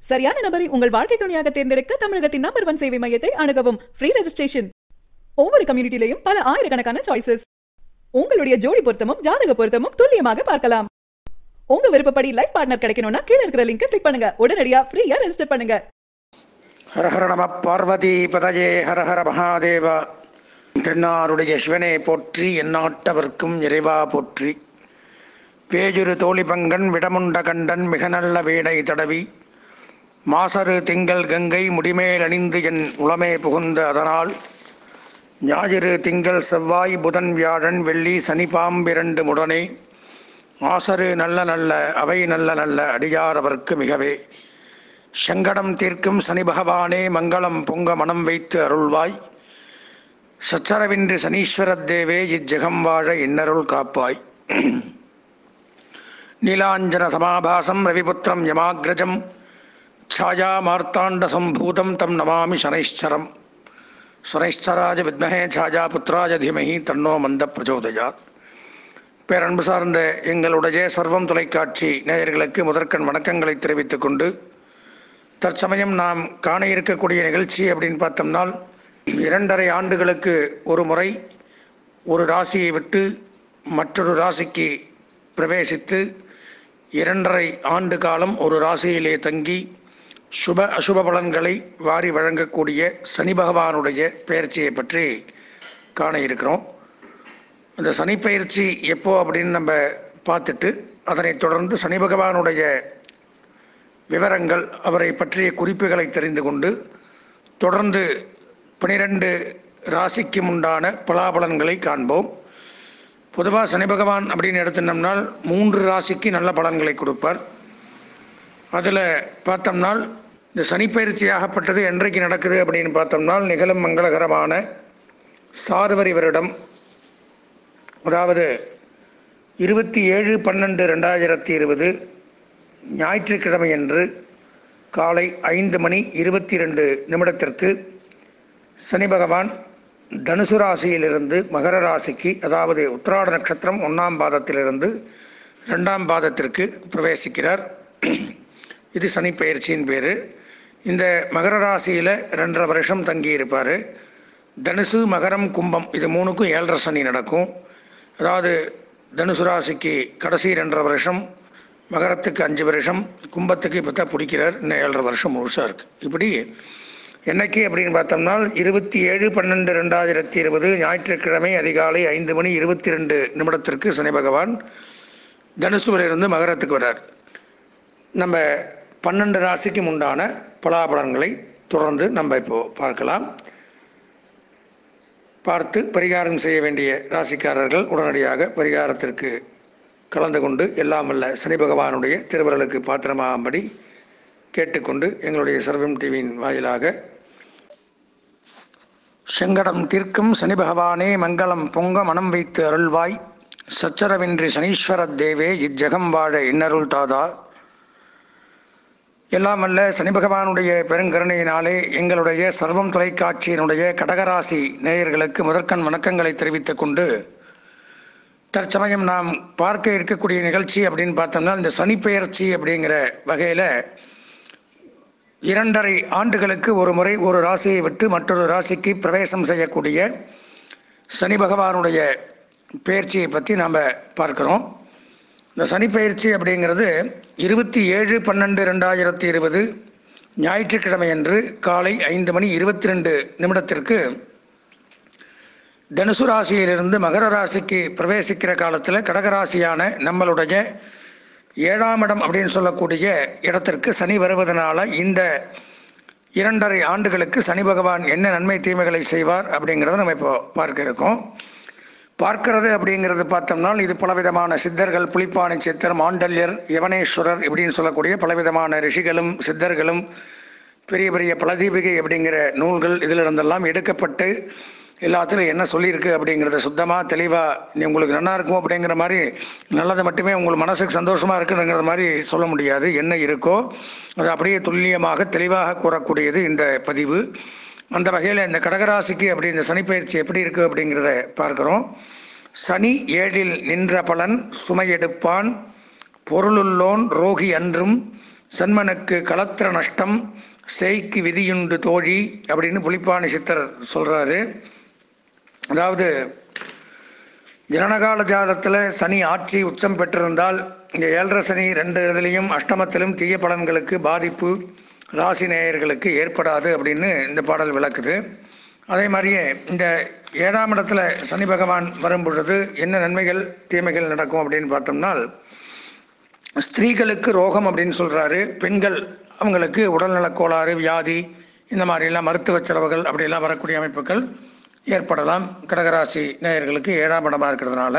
சரியான நபரை உங்கள் வாழ்க்கை துணையாக தேர்ந்தெடுக்க தமிழகத்தின் நம்பர் 1 சேவை மையத்தை அணுகவும். Free registration. ஒவ்வொரு கம்யூனிட்டிலையும் பல ஆயிரக்கணக்கான சாய்ஸஸ். உங்களுடைய ஜோடி பொருத்தமும் ஜாதக பொருத்தமும் துல்லியமாக பார்க்கலாம். உங்க விருப்பப்படி லைஃப் பார்ட்னர் கிடைக்கணும்னா கீழ இருக்கிற லிங்கை கிளிக் பண்ணுங்க. உடனடியா ஃப்ரீயா ரெஜிஸ்டர் பண்ணுங்க. ஹர ஹர நம பார்வதி பதயே ஹர ஹர மகாதேவா. தென்னாருடைய சிவனே போற்றி, எந்நாட்டவர்க்கும் இறைவா போற்றி. பேஜுரு தோழி பங்கன் விடமுண்ட கண்டன் மிக நல்ல வீணை தடவி மாசரு திங்கள் கங்கை முடிமேல் அணிந்து என் உளமே புகுந்த அதனால் ஞாயிறு திங்கள் செவ்வாய் புதன் வியாழன் வெள்ளி சனி பாம்பிரண்டு முடனே ஆசரு நல்ல நல்ல அவை நல்ல நல்ல அடியார் அவர்க்கு மிகவே சங்கடம் தீர்க்கும் சனி பகவானே மங்களம் பொங்க மனம் வைத்து அருள்வாய். சச்சரவின்றி சனீஸ்வரத் தேவே இஜ்ஜகம் வாழ இன்னருள் காப்பாய். நீலாஞ்சன சமாபாசம் ரவிபுத்திரம் யமாக்ரஜம் ಛಾಯಾ மார்த்தாண்ட சம்பூதம் தம் நமாமி சனைஸ்சரம். சனைஸ்சராஜ வித்மஹே ಛಾಯಾ புத்திராஜ தீமஹி தன்னோ மந்த பிரச்சோதயாத். பேரன்பு சார்ந்த எங்களுடைய சர்வம் தொலைக்காட்சி நேயர்களுக்கு முதற்கண் வணக்கங்களை தெரிவித்துக் கொண்டு, தற்சமயம் நாம் காண இருக்கக்கூடிய நிகழ்ச்சி அப்படின்னு பார்த்தோம்னால், 2.5 ஆண்டுகளுக்கு ஒரு முறை ஒரு ராசியை விட்டு மற்றொரு ராசிக்கு பிரவேசித்து 2.5 ஆண்டு காலம் ஒரு ராசியிலே தங்கி சுப அசுப பலன்களை வாரி வழங்கக்கூடிய சனி பகவானுடைய பெயர்ச்சியை பற்றி காண இருக்கிறோம். இந்த சனி பயிற்சி எப்போ அப்படின்னு நம்ம பார்த்துட்டு, அதனைத் தொடர்ந்து சனி பகவானுடைய விவரங்கள், அவரை பற்றிய குறிப்புகளை தெரிந்து கொண்டு, தொடர்ந்து 12 ராசிக்கும் உண்டான பலாபலன்களை காண்போம். பொதுவாக சனி பகவான் அப்படின்னு எடுத்துனோம்னால் 3 ராசிக்கு நல்ல பலன்களை கொடுப்பார். அதில் பார்த்தோம்னால் இந்த சனிப்பயிற்சியாகப்பட்டது என்றைக்கு நடக்குது அப்படின்னு பார்த்தோம்னால், நிகழும் மங்களகரமான சார்வரி வருடம், அதாவது 27/12/2020 ஞாயிற்றுக்கிழமையன்று காலை 5:22 சனி பகவான் தனுசு ராசியிலிருந்து மகர ராசிக்கு, அதாவது உத்திராட நட்சத்திரம் 1ஆம் பாதத்திலிருந்து 2ஆம் பாதத்திற்கு பிரவேசிக்கிறார். இது சனி பயிற்சியின் பேர். இந்த மகர ராசியில் 2.5 வருஷம் தங்கியிருப்பார். தனுசு மகரம் கும்பம் இது 3க்கும் 7.5 சனி நடக்கும். அதாவது தனுசு ராசிக்கு கடைசி 2.5 வருஷம், மகரத்துக்கு 5 வருஷம், கும்பத்துக்கு இப்போ தான் பிடிக்கிறார். இன்னும் 7.5 வருஷம் முழுசாக இருக்குது. இப்படி என்னைக்கு அப்படின்னு பார்த்தோம்னா 27/12/2020 ஞாயிற்றுக்கிழமை அதிகாலை 5:22 சனி பகவான் தனுசுவிலிருந்து மகரத்துக்கு வரார். நம்ம 12 ராசிக்கும் உண்டான பலாபலன்களை தொடர்ந்து நம்ம இப்போது பார்க்கலாம். பார்த்து பரிகாரம் செய்ய வேண்டிய ராசிக்காரர்கள் உடனடியாக பரிகாரத்திற்கு கலந்து கொண்டு எல்லாம் வல்ல சனி பகவானுடைய திருவருளுக்கு பாத்திரமாகும்படி கேட்டுக்கொண்டு, எங்களுடைய சர்வம் டிவியின் வாயிலாக சங்கடம் தீர்க்கும் சனி பகவானே மங்களம் பொங்க மனம் வைத்து அருள்வாய். சச்சரவின்றி சனீஸ்வரத் தேவே இஜ்ஜகம் வாழ இன்னருள் தாதா. எல்லாம் வல்ல சனி பகவானுடைய பெருங்கருணையினாலே எங்களுடைய சர்வம் தொலைக்காட்சியினுடைய கடகராசி நேயர்களுக்கு முதற்கண் வணக்கங்களை தெரிவித்துக் கொண்டு, தற்சமயம் நாம் பார்க்க இருக்கக்கூடிய நிகழ்ச்சி அப்படின்னு பார்த்தோம்னா, இந்த சனிப்பெயர்ச்சி அப்படிங்கிற வகையில் 2.5 ஆண்டுகளுக்கு ஒரு முறை ஒரு ராசியை விட்டு மற்றொரு ராசிக்கு பிரவேசம் செய்யக்கூடிய சனி பகவானுடைய பெயர்ச்சியை பற்றி நாம் பார்க்குறோம். இந்த சனிப்பெயர்ச்சி அப்படிங்கிறது 27/12/2020 ஞாயிற்றுக்கிழமையன்று காலை 5:22 தனுசு ராசியிலிருந்து மகர ராசிக்கு பிரவேசிக்கிற காலத்தில் கடகராசியான நம்மளுடைய 7ஆம் இடம் அப்படின்னு சொல்லக்கூடிய இடத்திற்கு சனி வருவதனால இந்த 2.5 ஆண்டுகளுக்கு சனி பகவான் என்ன நன்மை தீமைகளை செய்வார் அப்படிங்கிறத நம்ம இப்போ பார்க்க இருக்கோம். பார்க்கிறது அப்படிங்கிறது பார்த்தோம்னா, இது பலவிதமான சித்தர்கள், புலிப்பாணி சித்தர், மாண்டல்யர், யவனேஸ்வரர் இப்படின்னு சொல்லக்கூடிய பலவிதமான ரிஷிகளும் சித்தர்களும் பெரிய பெரிய பலதீபிகை அப்படிங்கிற நூல்கள் இதிலிருந்தெல்லாம் எடுக்கப்பட்டு எல்லாத்திலும் என்ன சொல்லியிருக்கு அப்படிங்கிறத சுத்தமாக தெளிவாக உங்களுக்கு நல்லா இருக்கும் அப்படிங்கிற மாதிரி, நல்லதை மட்டுமே உங்களுக்கு மனசுக்கு சந்தோஷமாக இருக்குங்கிற மாதிரி சொல்ல முடியாது. என்ன இருக்கோ அது அப்படியே துல்லியமாக தெளிவாக கூறக்கூடியது இந்த பதிவு. அந்த வகையில் இந்த கடகராசிக்கு அப்படி இந்த சனிப்பெயர்ச்சி எப்படி இருக்குது அப்படிங்கிறத பார்க்குறோம். சனி 7இல் நின்ற பலன் சுமையெடுப்பான், பொருளுள்ளோன் ரோகி அன்றும் சன்மனுக்கு களத்திர நஷ்டம் செய்க்கு விதியுண்டு தோழி அப்படின்னு புலிப்பாணி சித்தர் சொல்கிறாரு. அதாவது ஜனனகால ஜாதத்தில் சனி ஆட்சி உச்சம் பெற்றிருந்தால் இங்கே 7.5 சனி 2 இடத்துலையும் அஷ்டமத்திலும் தீய பலன்களுக்கு பாதிப்பு ராசி நேயர்களுக்கு ஏற்படாது அப்படின்னு இந்த பாடல் விளக்குது. அதே மாதிரியே இந்த 7ஆம் இடத்துல சனி பகவான் வரும் பொழுது என்ன நன்மைகள் தீமைகள் நடக்கும் அப்படின்னு பார்த்தோம்னால், ஸ்திரீகளுக்கு ரோகம் அப்படின்னு சொல்கிறாரு. பெண்கள் அவங்களுக்கு உடல்நலக் கோளாறு, வியாதி, இந்த மாதிரிலாம் மருத்துவ செலவுகள் அப்படிலாம் வரக்கூடிய அமைப்புகள் ஏற்படலாம். கடகராசி நேயர்களுக்கு 7ஆம் இடமாக இருக்கிறதுனால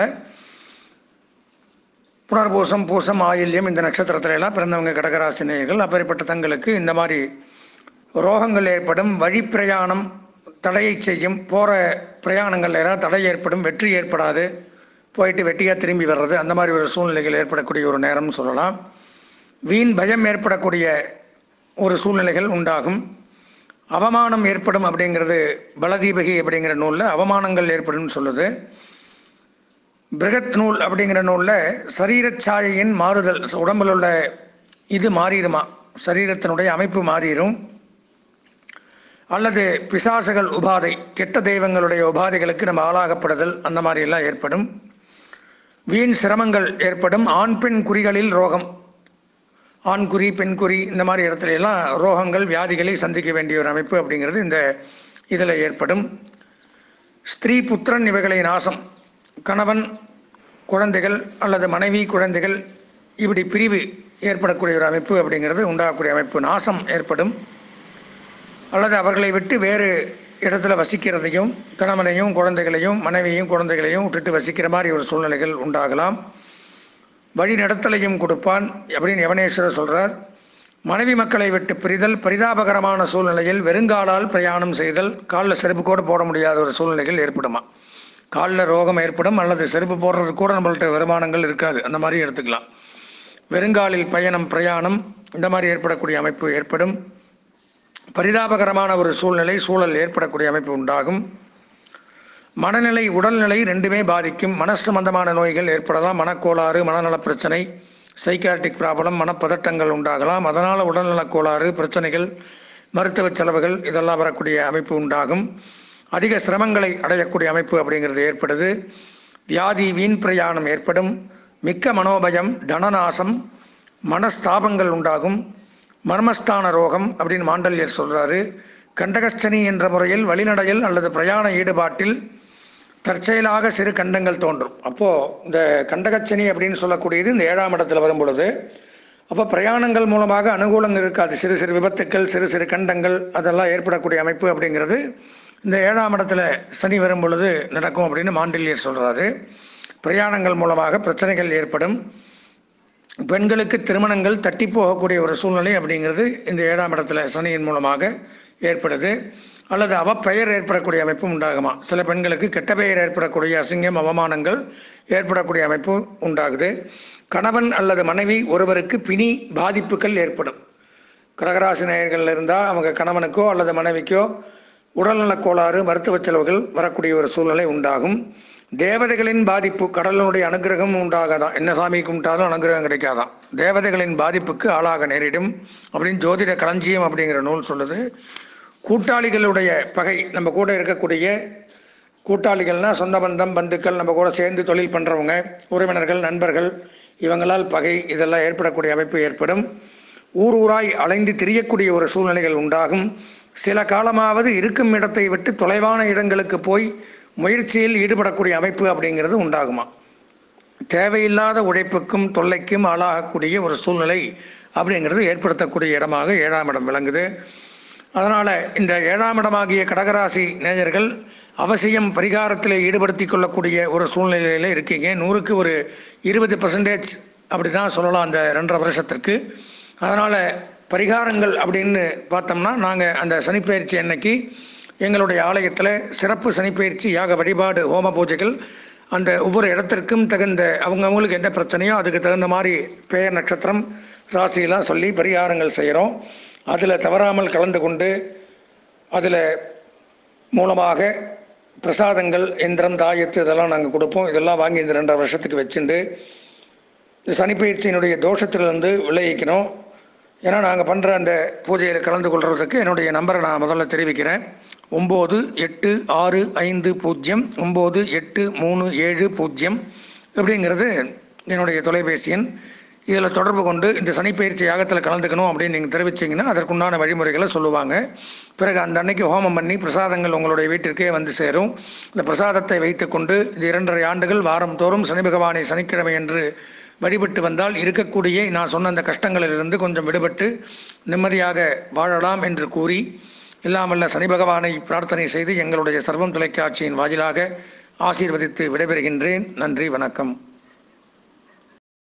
புனர்பூசம், பூசம், ஆயில்யம் இந்த நட்சத்திரத்துல எல்லாம் பிறந்தவங்க கடகராசி நேயர்கள் அப்படிப்பட்ட தங்களுக்கு இந்த மாதிரி ரோகங்கள் ஏற்படும், வழி பிரயாணம் தடையை செய்யும், போகிற பிரயாணங்கள் எல்லாம் தடை ஏற்படும், வெற்றி ஏற்படாது, போயிட்டு வெட்டியாக திரும்பி வர்றது, அந்த மாதிரி ஒரு சூழ்நிலைகள் ஏற்படக்கூடிய ஒரு நேரம்னு சொல்லலாம். வீண் பயம் ஏற்படக்கூடிய ஒரு சூழ்நிலைகள் உண்டாகும். அவமானம் ஏற்படும் அப்படிங்கிறது பலதீபகி அப்படிங்கிற நூலில் அவமானங்கள் ஏற்படும் சொல்லுது. பிருகத் நூல் அப்படிங்கிற நூலில் சரீரச்சாயையின் மாறுதல், உடம்பில் உள்ள இது மாறிடுமா, சரீரத்தினுடைய அமைப்பு மாறிடும், அல்லது பிசாசுகள் உபாதை, கெட்ட தெய்வங்களுடைய உபாதைகளுக்கு நம்ம ஆளாகப்படுதல், அந்த மாதிரியெல்லாம் ஏற்படும். வீண் சிரமங்கள் ஏற்படும். ஆண் பெண் குறிகளில் ரோகம், ஆண் குறி பெண் குறி இந்த மாதிரி இடத்துல எல்லாம் ரோகங்கள் வியாதிகளை சந்திக்க வேண்டிய ஒரு அமைப்பு அப்படிங்கிறது இந்த இதில் ஏற்படும். ஸ்திரீ புத்திரன் இவைகளை நாசம், கணவன் குழந்தைகள் அல்லது மனைவி குழந்தைகள் இப்படி பிரிவு ஏற்படக்கூடிய ஒரு அமைப்பு அப்படிங்கிறது உண்டாகக்கூடிய அமைப்பு. நாசம் ஏற்படும், அல்லது அவர்களை விட்டு வேறு இடத்துல வசிக்கிறதையும், கணவனையும் குழந்தைகளையும் மனைவியையும் குழந்தைகளையும் விட்டுட்டு வசிக்கிற மாதிரி ஒரு சூழ்நிலைகள் உண்டாகலாம். வழி நடத்தலையும் கொடுப்பான் அப்படின்னு யவனேஸ்வரர் சொல்கிறார். மனைவி மக்களை விட்டு பிரிதல், பரிதாபகரமான சூழ்நிலையில் வெறுங்காலால் பிரயாணம் செய்தல், காலில் செருப்பு கூட போட முடியாத ஒரு சூழ்நிலைகள் ஏற்படுமா, காலில் ரோகம் ஏற்படும், அல்லது செருப்பு போடுறது கூட நம்மள்ட்ட வருமானங்கள் இருக்காது, அந்த மாதிரி எடுத்துக்கலாம். வெறுங்காலில் பிரயாணம் இந்த மாதிரி ஏற்படக்கூடிய அமைப்பு ஏற்படும். பரிதாபகரமான ஒரு சூழல் ஏற்படக்கூடிய அமைப்பு உண்டாகும். மனநிலை உடல்நிலை ரெண்டுமே பாதிக்கும். மனசு சம்பந்தமான நோய்கள் ஏற்படலாம், மனக்கோளாறு, மனநல பிரச்சனை, சைக்காட்ரிக் ப்ராப்ளம், மனப்பதட்டங்கள் உண்டாகலாம். அதனால் உடல்நலக் கோளாறு பிரச்சனைகள், மருத்துவ செலவுகள் இதெல்லாம் வரக்கூடிய அமைப்பு உண்டாகும். அதிக சிரமங்களை அடையக்கூடிய அமைப்பு அப்படிங்கிறது ஏற்படுது. வியாதி, வீண் பிரயாணம் ஏற்படும். மிக்க மனோபயம், தனநாசம், மனஸ்தாபங்கள் உண்டாகும். மர்மஸ்தான ரோகம் அப்படின்னு மாண்டல்யர் சொல்கிறாரு. கண்டகஸ்தனி என்ற முறையில் வழிநடையில் அல்லது பிரயாண ஈடுபாட்டில் தற்செயலாக சிறு கண்டங்கள் தோன்றும். அப்போது இந்த கண்டகச்சனி அப்படின்னு சொல்லக்கூடியது இந்த 7ஆம் இடத்துல வரும் பொழுது, அப்போ பிரயாணங்கள் மூலமாக அனுகூலங்கள் இருக்காது, சிறு சிறு விபத்துக்கள், சிறு சிறு கண்டங்கள் அதெல்லாம் ஏற்படக்கூடிய அமைப்பு அப்படிங்கிறது இந்த 7ஆம் இடத்துல சனி வரும் பொழுது நடக்கும் அப்படின்னு மாண்டல்யர் சொல்கிறாரு. பிரயாணங்கள் மூலமாக பிரச்சனைகள் ஏற்படும். பெண்களுக்கு திருமணங்கள் தட்டி போகக்கூடிய ஒரு சூழ்நிலை அப்படிங்கிறது இந்த 7ஆம் இடத்துல சனியின் மூலமாக ஏற்படுது. அல்லது அவப்பெயர் ஏற்படக்கூடிய அமைப்பும் உண்டாகுமா. சில பெண்களுக்கு கெட்ட பெயர் ஏற்படக்கூடிய அசிங்கம், அவமானங்கள் ஏற்படக்கூடிய அமைப்பு உண்டாகுது. கணவன் அல்லது மனைவி ஒருவருக்கு பிணி பாதிப்புகள் ஏற்படும். கடகராசி நேயர்கள் இருந்தால் அவங்க கணவனுக்கோ அல்லது மனைவிக்கோ உடல்நலக் கோளாறு, மருத்துவ செலவுகள் வரக்கூடிய ஒரு சூழ்நிலை உண்டாகும். தேவதைகளின் பாதிப்பு, கடலினுடைய அனுகிரகம் உண்டாகாதான், என்ன சாமி கும்பிட்டாலும் அனுகிரகம் கிடைக்காதான், தேவதைகளின் பாதிப்புக்கு ஆளாக நேரிடும் அப்படின்னு ஜோதிட களஞ்சியம் அப்படிங்கிற நூல் சொல்லுது. கூட்டாளிகளுடைய பகை, நம்ம கூட இருக்கக்கூடிய கூட்டாளிகள்னால் சொந்த பந்தம், பந்துக்கள், நம்ம கூட சேர்ந்து தொழில் பண்ணுறவங்க, உறவினர்கள், நண்பர்கள், இவங்களால் பகை இதெல்லாம் ஏற்படக்கூடிய அமைப்பு ஏற்படும். ஊராய் அலைந்து திரியக்கூடிய ஒரு சூழ்நிலைகள் உண்டாகும். சில காலமாவது இருக்கும் இடத்தை விட்டு தொலைவான இடங்களுக்கு போய் முயற்சியில் ஈடுபடக்கூடிய அமைப்பு அப்படிங்கிறது உண்டாகுமா. தேவையில்லாத உழைப்புக்கும் தொல்லைக்கும் ஆளாகக்கூடிய ஒரு சூழ்நிலை அப்படிங்கிறது ஏற்படுத்தக்கூடிய இடமாக 7ஆம் இடம் விளங்குது. அதனால் இந்த 7ஆம் இடமாகிய கடகராசி நேயர்கள் அவசியம் பரிகாரத்தில் ஈடுபடுத்தி கொள்ளக்கூடிய ஒரு சூழ்நிலையில் இருக்கீங்க. 100க்கு ஒரு 20% அப்படி தான் சொல்லலாம் அந்த 2.5 வருஷத்திற்கு. அதனால் பரிகாரங்கள் அப்படின்னு பார்த்தோம்னா, நாங்கள் அந்த சனிப்பெயர்ச்சி அன்னைக்கு எங்களுடைய ஆலயத்தில் சிறப்பு சனிப்பெயர்ச்சி யாக வழிபாடு, ஹோம பூஜைகள், அந்த ஒவ்வொரு இடத்திற்கும் தகுந்த அவங்கவுங்களுக்கு என்ன பிரச்சனையோ அதுக்கு தகுந்த மாதிரி பெயர், நட்சத்திரம், ராசியெல்லாம் சொல்லி பரிகாரங்கள் செய்கிறோம். அதில் தவறாமல் கலந்து கொண்டு அதில் மூலமாக பிரசாதங்கள், எந்திரம், தாயத்து இதெல்லாம் நாங்கள் கொடுப்போம். இதெல்லாம் வாங்கி இந்த 2.5 வருஷத்துக்கு வச்சுண்டு இந்த சனிப்பெயர்ச்சியினுடைய தோஷத்திலிருந்து விளைவிக்கணும். ஏன்னா நாங்கள் பண்ணுற அந்த பூஜையில் கலந்து கொள்கிறதுக்கு என்னுடைய நம்பரை நான் முதல்ல தெரிவிக்கிறேன். 9865098370 அப்படிங்கிறது என்னுடைய தொலைபேசி எண். இதில் தொடர்பு கொண்டு இந்த சனிப்பெயர்ச்சி யாகத்தில் கலந்துக்கணும் அப்படின்னு நீங்கள் தெரிவிச்சிங்கன்னா அதற்குண்டான வழிமுறைகளை சொல்லுவாங்க. பிறகு அந்த அன்னைக்கு ஹோமம் பண்ணி பிரசாதங்கள் உங்களுடைய வீட்டிற்கே வந்து சேரும். இந்த பிரசாதத்தை வைத்துக்கொண்டு இது 2.5 ஆண்டுகள் வாரந்தோறும் சனி பகவானை சனிக்கிழமை என்று வழிபட்டு வந்தால் இருக்கக்கூடிய நான் சொன்ன அந்த கஷ்டங்களிலிருந்து கொஞ்சம் விடுபட்டு நிம்மதியாக வாழலாம் என்று கூறி, இல்லாமல்ல சனி பகவானை பிரார்த்தனை செய்து எங்களுடைய சர்வம் தொலைக்காட்சியின் வாயிலாக ஆசீர்வதித்து விடைபெறுகின்றேன். நன்றி, வணக்கம்.